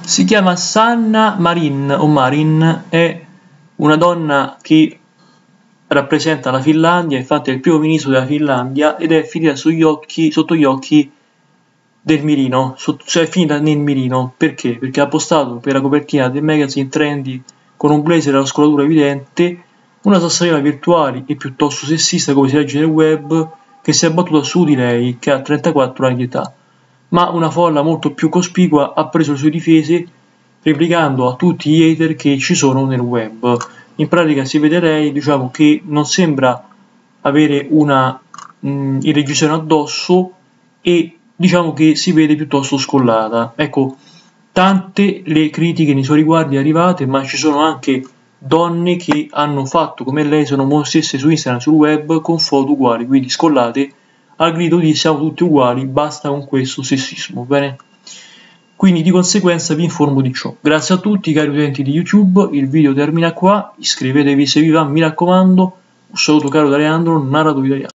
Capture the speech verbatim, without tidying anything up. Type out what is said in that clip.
Si chiama Sanna Marin o Marin, è una donna che rappresenta la Finlandia, infatti è il primo ministro della Finlandia ed è finita sugli occhi, sotto gli occhi del mirino, sotto, cioè è finita nel mirino. Perché? Perché ha postato per la copertina del magazine Trendy con un blazer e la scolatura evidente una passerella virtuale e piuttosto sessista, come si legge nel web, che si è abbattuta su di lei, che ha trentaquattro anni di età. Ma una folla molto più cospicua ha preso le sue difese replicando a tutti gli hater che ci sono nel web. In pratica si vede lei, diciamo, che non sembra avere una mh, irregistrazione addosso e diciamo che si vede piuttosto scollata. Ecco, tante le critiche nei suoi riguardi arrivate, ma ci sono anche donne che hanno fatto come lei, sono mostrate su Instagram, sul web, con foto uguali, quindi scollate, al grido di siamo tutti uguali, basta con questo sessismo, bene? Quindi di conseguenza vi informo di ciò. Grazie a tutti cari utenti di YouTube, il video termina qua, iscrivetevi se vi va, mi raccomando. Un saluto caro da Leandro, narratore italiano.